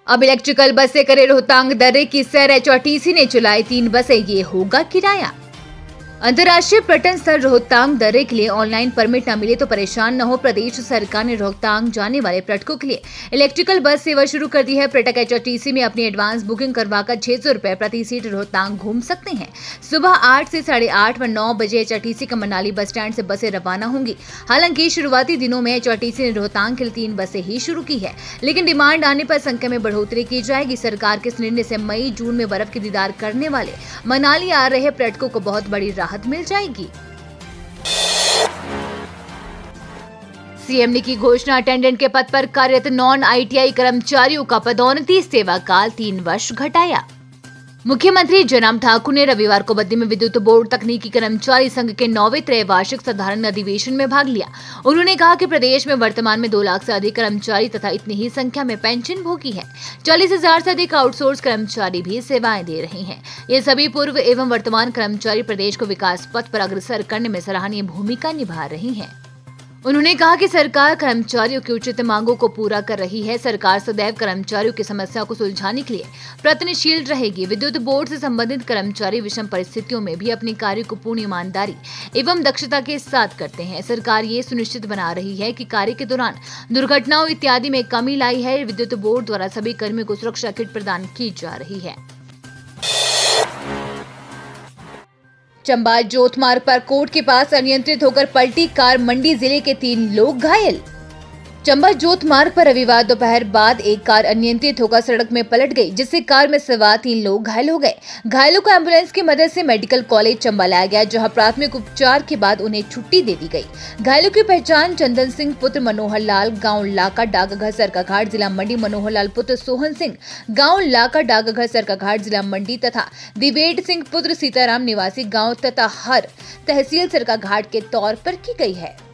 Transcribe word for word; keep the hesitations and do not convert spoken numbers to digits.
अब इलेक्ट्रिकल बस से करे रोहतांग दर्रे की सैर। एचआरटीसी ने चलाई तीन बसें, ये होगा किराया। अंतर्राष्ट्रीय पर्यटन स्थल रोहतांग दर्रे के लिए ऑनलाइन परमिट न मिले तो परेशान न हो। प्रदेश सरकार ने रोहतांग जाने वाले पर्यटकों के लिए इलेक्ट्रिकल बस सेवा शुरू कर दी है। पर्यटक एचआरटीसी में अपनी एडवांस बुकिंग करवाकर छह सौ रुपए प्रति सीट रोहतांग घूम सकते हैं। सुबह आठ से साढ़े आठ व नौ बजे एचआरटीसी का मनाली बस स्टैंड से बसें रवाना होंगी। हालांकि शुरुआती दिनों में एचआरटीसी ने रोहतांग के लिए तीन बसें ही शुरू की है, लेकिन डिमांड आने पर संख्या में बढ़ोतरी की जाएगी। सरकार के इस निर्णय से मई जून में बर्फ की दीदार करने वाले मनाली आ रहे पर्यटकों को बहुत बड़ी राहत मिल जाएगी। सीएम ने की घोषणा, अटेंडेंट के पद पर कार्यरत नॉन आईटीआई कर्मचारियों का पदोन्नति सेवा काल तीन वर्ष घटाया। मुख्यमंत्री जयराम ठाकुर ने रविवार को बद्दी में विद्युत बोर्ड तकनीकी कर्मचारी संघ के नौवें त्रैवार्षिक साधारण अधिवेशन में भाग लिया। उन्होंने कहा कि प्रदेश में वर्तमान में दो लाख से अधिक कर्मचारी तथा इतनी ही संख्या में पेंशन भोगी है। चालीस हजार से अधिक आउटसोर्स कर्मचारी भी सेवाएं दे रहे हैं। ये सभी पूर्व एवं वर्तमान कर्मचारी प्रदेश को विकास पथ पर अग्रसर करने में सराहनीय भूमिका निभा रही है। उन्होंने कहा कि सरकार कर्मचारियों की उचित मांगों को पूरा कर रही है। सरकार सदैव कर्मचारियों की समस्या को सुलझाने के लिए प्रयत्नशील रहेगी। विद्युत बोर्ड से संबंधित कर्मचारी विषम परिस्थितियों में भी अपने कार्य को पूर्ण ईमानदारी एवं दक्षता के साथ करते हैं। सरकार ये सुनिश्चित बना रही है कि कार्य के दौरान दुर्घटनाओं इत्यादि में कमी लाई है। विद्युत बोर्ड द्वारा सभी कर्मियों को सुरक्षा किट प्रदान की जा रही है। चंबा जोत मार्ग पर कोर्ट के पास अनियंत्रित होकर पलटी कार, मंडी जिले के तीन लोग घायल। चंबा जोत मार्ग पर रविवार दोपहर बाद एक कार अनियंत्रित होकर सड़क में पलट गई, जिससे कार में सवार तीन लोग घायल हो गए। घायलों को एम्बुलेंस की मदद से मेडिकल कॉलेज चंबा लाया गया, जहां प्राथमिक उपचार के बाद उन्हें छुट्टी दे दी गई। घायलों की पहचान चंदन सिंह पुत्र मनोहर लाल, गाँव लाका डाकघर सरकाघाट जिला मंडी, मनोहर लाल पुत्र सोहन सिंह, गाँव लाका डाकघर सरकाघाट जिला मंडी तथा दिवेट सिंह पुत्र सीताराम निवासी गाँव तताहर तहसील सरकाघाट के तौर पर की गई है।